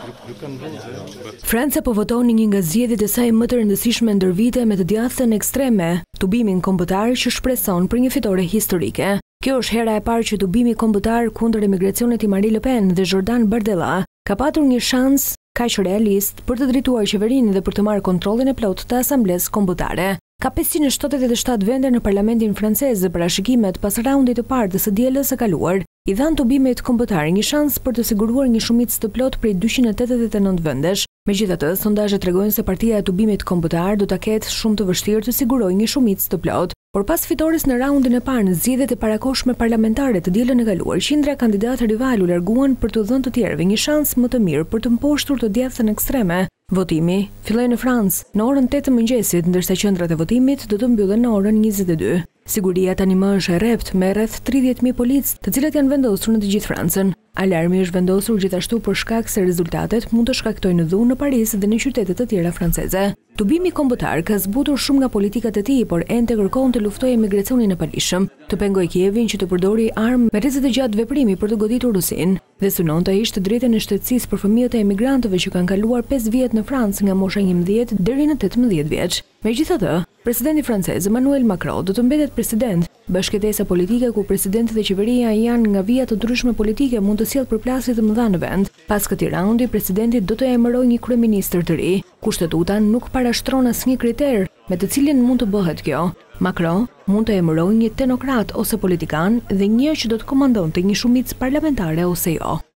Franca po votoni një nga zgjedhjet e saj më të rëndësishme ndër vite me të djathtën ekstreme, tubimin kombëtar që shpreson për një fitore historike. Kjo është hera e parë që tubimi kombëtar kundër emigracionit i Marine Le Pen dhe Jordan Bardella ka patur një shans kaq realist për të drejtuar qeverinë dhe për të marrë kontrollin e plotë të asamblesë kombëtare. Ka 577 vende në parlamentin francez dhe parashikimet pas raundit të parë të së dielës së kaluar i dhanë tubimit kombëtar një shans për të siguruar një shumicë të plotë prej 289 vendesh. Megjithatë, sondazhet tregojnë se partia e tubimit kombëtar do ta ketë shumë të vështirë të sigurojë një shumicë të plotë. Por pas fitores në raundin e parë në zgjedhjet e parakohshme parlamentare të dielën e kaluar, qindra kandidatë rival u larguan për të dhënë të tjerëve një shans më të mirë për të mposhtur të djathtën ekstreme. Votimi filloi në Francë në orën 8 të mëngjesit, ndërsa qendrat e votimit do të mbyllen në orën 22. Siguria tani më është e rrept me rreth 30.000 policë, të cilët janë vendosur në të gjithë Francën. Alarmi është vendosur gjithashtu për shkak se rezultatet mund të shkaktojnë dhunë në Paris dhe në qytete të tjera franceze. Tubimi kombëtar ka zbutur shumë nga politikat e tij, por ende kërkon të luftojë emigracionin e palishëm, të pengojë Kievin që të përdori armë me rrezik të gjatë veprimi për të goditur Rusinë, dhe synon të hiqë të drejtën e shtetësisë për fëmijët e emigrantëve që kanë kaluar 5 vjet në Francë nga mosha 11 deri në 18 vjeç. Megjithatë, presidenti francez Emmanuel Macron do të mbetet president. Bashkëtesa politike ku presidenti dhe qeveria janë nga vija të ndryshme politike mund të sjellë përplasje të mëdha në vend. Pas këtij raundi, presidenti do të emërojë një kryeministër të ri. Kushtetuta nuk parashtron asnjë kriter me të cilin mund të bëhet kjo. Macron mund të emërojë një tenokrat ose politikan dhe një që do të komandonte një shumicë parlamentare ose jo.